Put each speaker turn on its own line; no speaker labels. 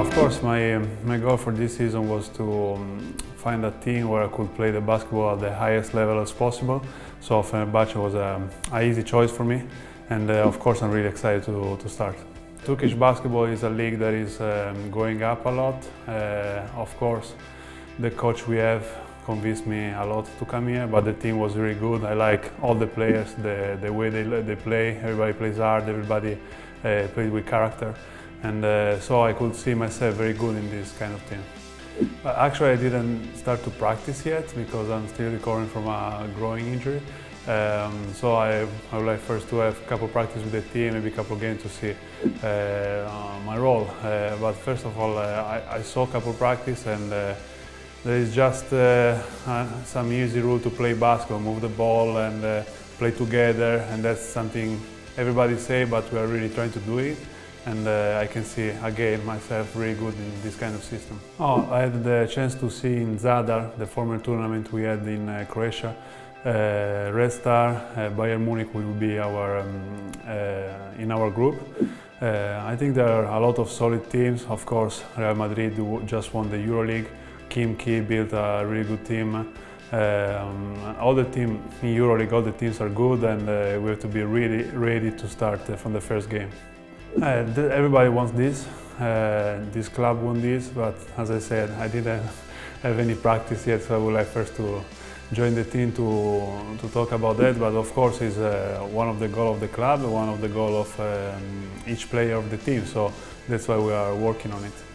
Of course, my goal for this season was to find a team where I could play the basketball at the highest level as possible. So Fenerbahce was an easy choice for me, and of course I'm really excited to start. Turkish basketball is a league that is going up a lot. Of course, the coach we have convinced me a lot to come here, but the team was really good. I like all the players, the way they play. Everybody plays hard, everybody plays with character. And so I could see myself very good in this kind of team. But actually, I didn't start to practice yet because I'm still recovering from a growing injury. So I would like first to have a couple of practice with the team, maybe a couple of games to see my role. But first of all, I saw a couple of practice, and there is just some easy rule to play basketball, move the ball and play together, and that's something everybody say, but we are really trying to do it. And I can see again myself really good in this kind of system. I had the chance to see in Zadar, the former tournament we had in Croatia, Red Star, Bayern Munich will be in our group. I think there are a lot of solid teams. Of course, Real Madrid just won the Euroleague. Kim Ki built a really good team. All the teams in Euroleague, all the teams are good, and we have to be really ready to start from the first game. Everybody wants this. This club won this, but as I said, I didn't have any practice yet, so I would like first to join the team to talk about that. But of course, it's one of the goals of the club, one of the goals of each player of the team. So that's why we are working on it.